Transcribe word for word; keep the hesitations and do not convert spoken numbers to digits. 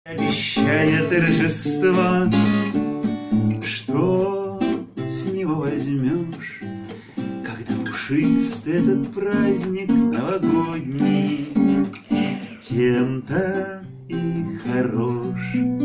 Обещая торжество, что с него возьмешь, когда пушист этот праздник новогодний, тем-то и хорош.